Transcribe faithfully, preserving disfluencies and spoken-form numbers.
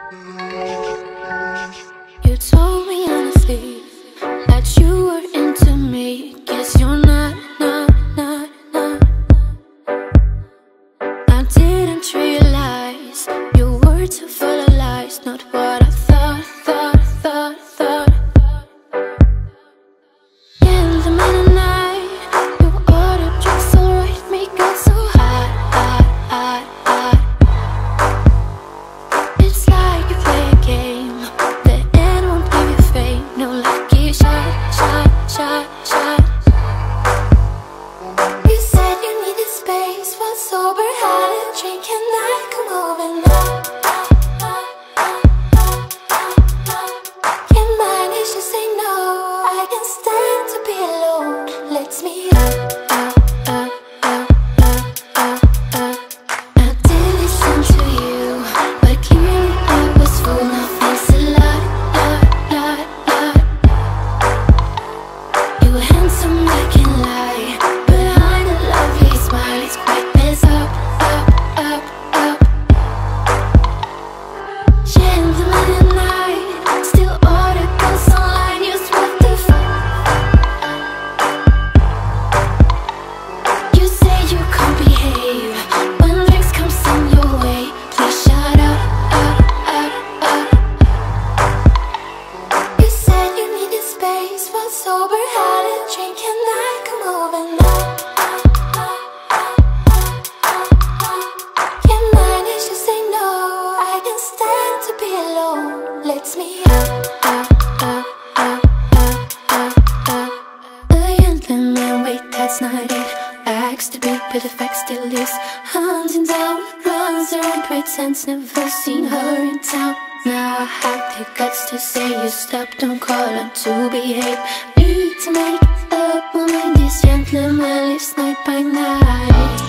You told me honestly that you were into me. Guess you're not, not, not, not. I didn't realize your words are full of lies. Not what I thought, thought, thought, thought. In the middle of the night, you ordered drinks, alright, make it so hot, hot, hot, hot. It's like you play a game, the end won't give you fame. No lucky shot, shot, shot, shot. You said you needed space, was sober, had a drink, and I come over now. Can't manage to say no, I can stand to be alone. Let's meet up, up, up, up, up, up, up. I did listen to you, but clearly I was full of this a lot, lot, lot, lot. You were handsome, I can lie, behind a lovely smile it's quite messed up, up, up, up. Gentleman at night, still order girls online, you sweat the f. You say you can't behave when drinks comes in your way. Please shut up, up, up, up. You said you needed space, was sober, had a drink, and I come over now. Can't manage to say no, I can stand to be alone. Let's meet up, up, up, up, up, up, up. The gentleman, wait, that's not it. Acts to be, but the fact still is. Hunting down, runs around, pretends never seen her in town. Now I have the guts to say you stop, don't call on to behave. Need to make up my mind, this gentleman lives night by night.